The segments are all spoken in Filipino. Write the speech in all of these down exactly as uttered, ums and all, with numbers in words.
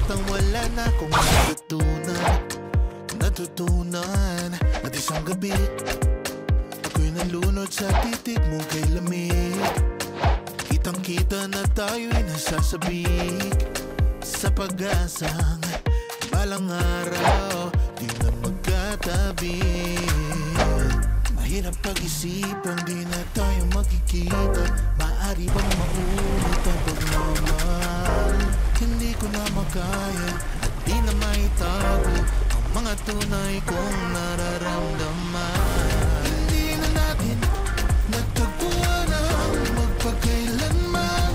Bakit ang wala na kung natutunan Natutunan at isang gabi ako'y nalunod sa titig mo kay lamig. Kitang kita na tayo'y nasasabik sa pag-asang balang araw di na magkatabi. Mahirap pag-isipang di na tayo magkikita. Maaari bang maulit ang pagmamahal? Hindi ko na makaya at di na maitago ang mga tunay kong nararamdaman. Hindi na natin nagtagpuan ang magpagkailanman.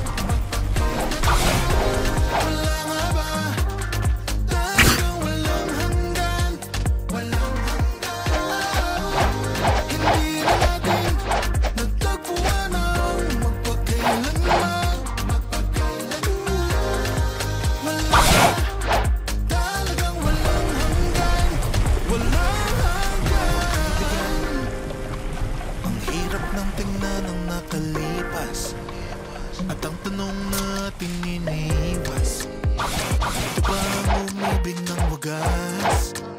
Wala nga ba? Talagang walang hanggan. Walang hanggan. Hindi na natin nagtagpuan ang magpagkailanman. Magpagkailanman. Wala. Talagang walang hanggan. Walang hanggan. Ang hirap ng tingnan ng nakalipas at ang tanong natin iniwas. Ito ba ang umibig ng wagas?